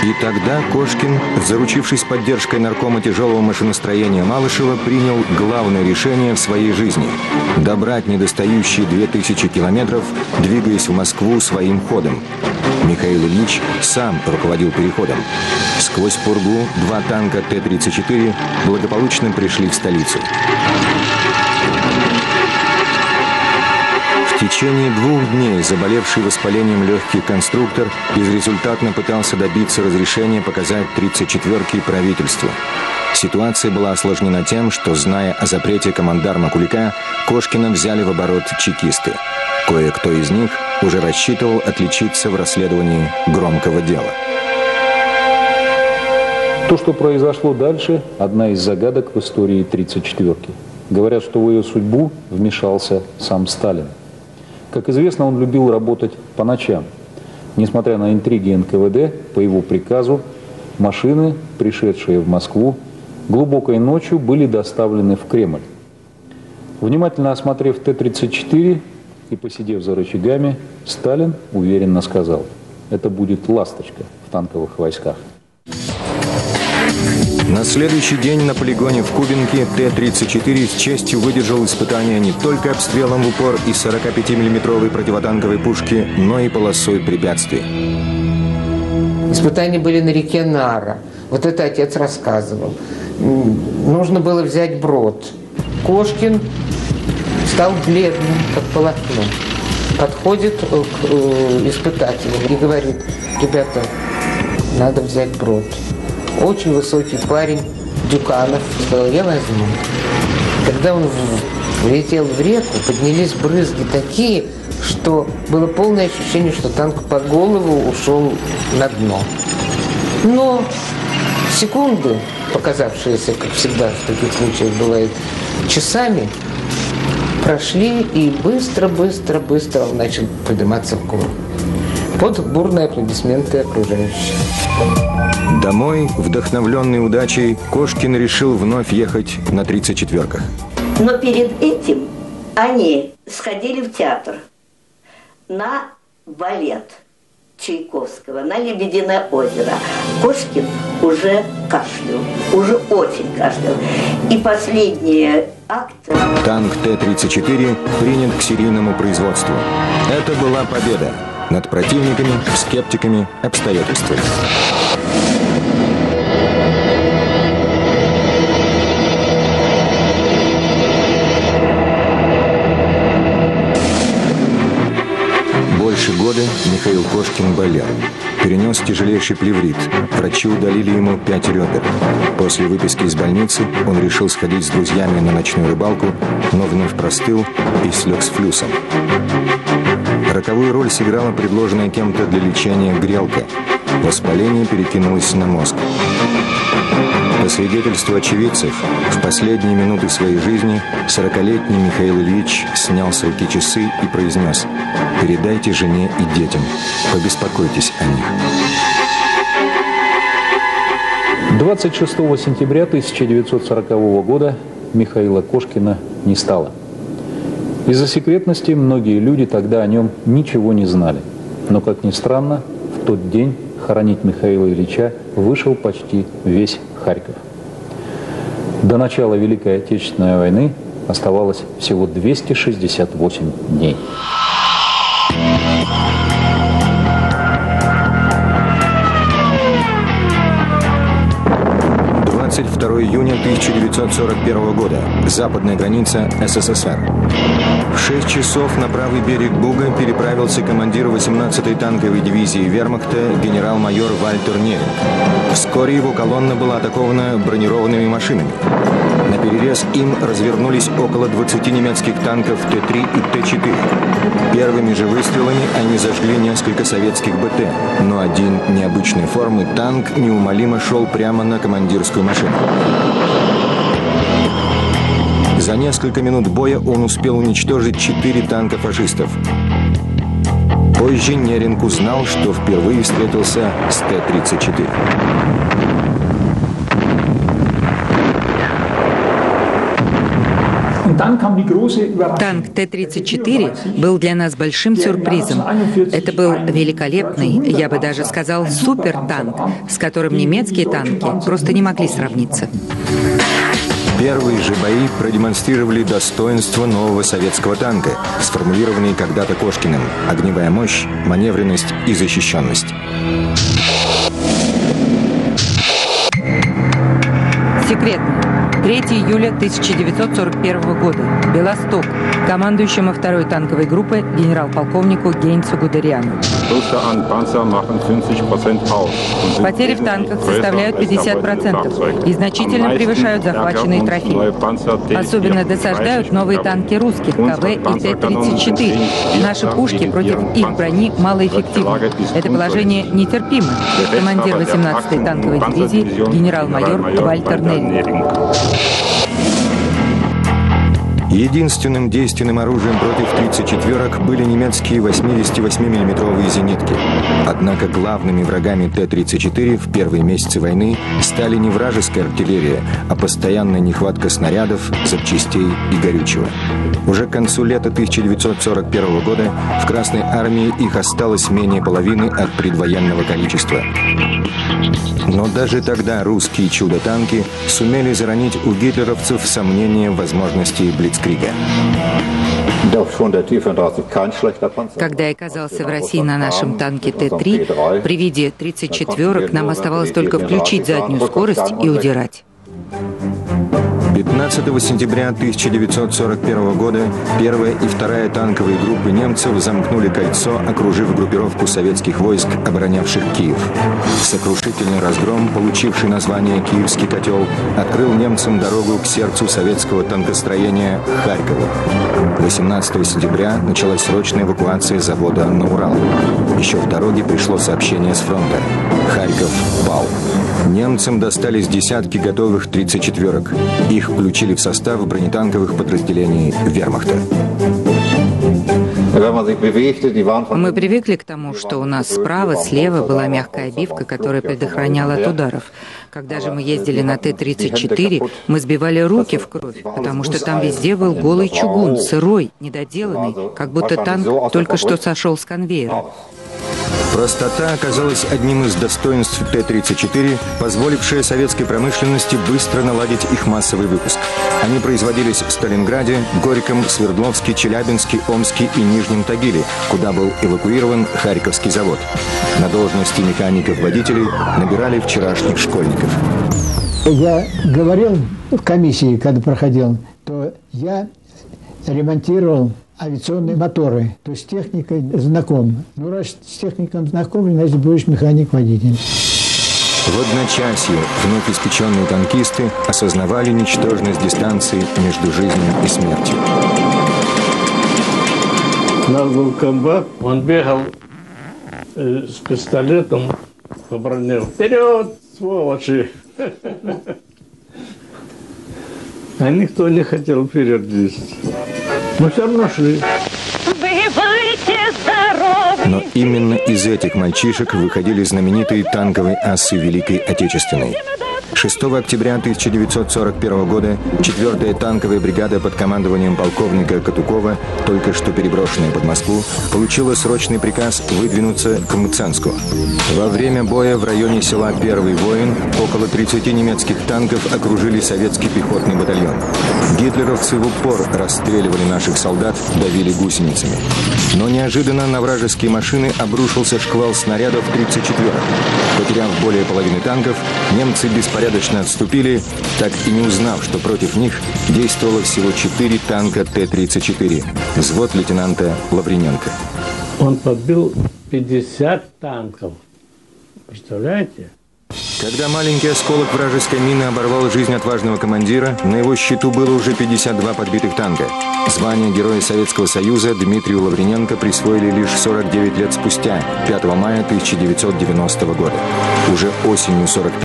И тогда Кошкин, заручившись поддержкой наркома тяжелого машиностроения Малышева, принял главное решение в своей жизни – добрать недостающие 2000 километров, двигаясь в Москву своим ходом. Михаил Ильич сам руководил переходом. Сквозь пургу 2 танка Т-34 благополучно пришли в столицу. В течение 2 дней заболевший воспалением легких конструктор безрезультатно пытался добиться разрешения показать 34-ки правительству. Ситуация была осложнена тем, что, зная о запрете командарма Кулика, Кошкина взяли в оборот чекисты. Кое-кто из них уже рассчитывал отличиться в расследовании громкого дела. То, что произошло дальше, одна из загадок в истории 34-ки. Говорят, что в ее судьбу вмешался сам Сталин. Как известно, он любил работать по ночам. Несмотря на интриги НКВД, по его приказу машины, пришедшие в Москву, глубокой ночью были доставлены в Кремль. Внимательно осмотрев Т-34 и посидев за рычагами, Сталин уверенно сказал: это будет «Ласточка» в танковых войсках. На следующий день на полигоне в Кубинке Т-34 с честью выдержал испытания не только обстрелом в упор из 45-миллиметровой противотанковой пушки, но и полосой препятствий. Испытания были на реке Нара. Вот это отец рассказывал. Нужно было взять брод. Кошкин стал бледным, как полотно. Подходит к испытателям и говорит: ребята, надо взять брод. Очень высокий парень, Дюканов, сказал: я возьму. Когда он влетел в реку, поднялись брызги такие, что было полное ощущение, что танк по голову ушел на дно. Но секунды, показавшиеся, как всегда в таких случаях бывает, часами, прошли, и быстро он начал подниматься в гору. Под бурные аплодисменты окружающих. Домой, вдохновленный удачей, Кошкин решил вновь ехать на 34-ках. Но перед этим они сходили в театр на балет Чайковского, на «Лебединое озеро». Кошкин уже кашлял, уже очень кашлял. И последние акты... Танк Т-34 принят к серийному производству. Это была победа над противниками, скептиками, обстоятельствами. Больше года Михаил Кошкин болел. Перенес тяжелейший плеврит. Врачи удалили ему 5 ребер. После выписки из больницы он решил сходить с друзьями на ночную рыбалку, но вновь простыл и слег с флюсом. Роковую роль сыграла предложенная кем-то для лечения грелка. Воспаление перекинулось на мозг. По свидетельству очевидцев, в последние минуты своей жизни 40-летний Михаил Ильич снял с руки часы и произнес: «Передайте жене и детям, побеспокойтесь о них». 26 сентября 1940 года Михаила Кошкина не стало. Из-за секретности многие люди тогда о нем ничего не знали. Но, как ни странно, в тот день хоронить Михаила Ильича вышел почти весь Харьков. До начала Великой Отечественной войны оставалось всего 268 дней. 22 июня 1941 года. Западная граница СССР. В 6 часов на правый берег Буга переправился командир 18-й танковой дивизии вермахта генерал-майор Вальтер Неринг. Вскоре его колонна была атакована бронированными машинами. На перерез им развернулись около 20 немецких танков Т-3 и Т-4. Первыми же выстрелами они зажгли несколько советских БТ, но один необычной формы танк неумолимо шел прямо на командирскую машину. За несколько минут боя он успел уничтожить 4 танка фашистов. Позже Неринг узнал, что впервые встретился с Т-34. Танк Т-34 был для нас большим сюрпризом. Это был великолепный, я бы даже сказал, супертанк, с которым немецкие танки просто не могли сравниться. Первые же бои продемонстрировали достоинство нового советского танка, сформулированные когда-то Кошкиным: огневая мощь, маневренность и защищенность. Секретно. 3 июля 1941 года. Белосток. Командующему 2-й танковой группы генерал-полковнику Гейнцу Гудериану. Потери в танках составляют 50% и значительно превышают захваченные трофеи. Особенно досаждают новые танки русских КВ и Т-34. Наши пушки против их брони малоэффективны. Это положение нетерпимо. Командир 18-й танковой дивизии генерал-майор Вальтер Нельмер. Единственным действенным оружием против 34-ок были немецкие 88-мм зенитки. Однако главными врагами Т-34 в первые месяцы войны стали не вражеская артиллерия, а постоянная нехватка снарядов, запчастей и горючего. Уже к концу лета 1941 года в Красной армии их осталось менее половины от предвоенного количества. Но даже тогда русские чудо-танки сумели заронить у гитлеровцев сомнения в возможности блицкрига. Когда я оказался в России на нашем танке Т-3, при виде 34-ок нам оставалось только включить заднюю скорость и удирать. 15 сентября 1941 года первая и вторая танковые группы немцев замкнули кольцо, окружив группировку советских войск, оборонявших Киев. Сокрушительный разгром, получивший название «Киевский котел», открыл немцам дорогу к сердцу советского танкостроения Харькову. 18 сентября началась срочная эвакуация завода на Урал. Еще в дороге пришло сообщение с фронта: Харьков пал. Немцам достались десятки готовых 34-ок. Их включили в состав бронетанковых подразделений вермахта. Мы привыкли к тому, что у нас справа, слева была мягкая обивка, которая предохраняла от ударов. Когда же мы ездили на Т-34, мы сбивали руки в кровь, потому что там везде был голый чугун, сырой, недоделанный, как будто танк только что сошел с конвейера. Простота оказалась одним из достоинств Т-34, позволившее советской промышленности быстро наладить их массовый выпуск. Они производились в Сталинграде, Горьком, Свердловске, Челябинске, Омске и Нижнем Тагиле, куда был эвакуирован Харьковский завод. На должности механиков-водителей набирали вчерашних школьников. Я говорил в комиссии, когда проходил, то я ремонтировал авиационные моторы, то есть с техникой знаком. Ну, раз с техником знаком, значит, будешь механик-водитель. В одночасье вновь испеченные танкисты осознавали ничтожность дистанции между жизнью и смертью. У нас был комбат, он бегал с пистолетом по броне. Вперед, сволочи! А никто не хотел вперед лезть. Мы все равно шли. Но именно из этих мальчишек выходили знаменитые танковые асы Великой Отечественной. 6 октября 1941 года 4-я танковая бригада под командованием полковника Катукова, только что переброшенная под Москву, получила срочный приказ выдвинуться к Мценску. Во время боя в районе села Первый Воин около 30 немецких танков окружили советский пехотный батальон. Гитлеровцы в упор расстреливали наших солдат, давили гусеницами. Но неожиданно на вражеские машины обрушился шквал снарядов 34-ок. Потеряв более половины танков, немцы беспорядочно отступили, так и не узнав, что против них действовало всего 4 танка Т-34. Взвод лейтенанта Лавриненко. Он подбил 50 танков. Представляете? Когда маленький осколок вражеской мины оборвал жизнь отважного командира, на его счету было уже 52 подбитых танка. Звание Героя Советского Союза Дмитрию Лавриненко присвоили лишь 49 лет спустя, 5 мая 1990 года. Уже осенью 1945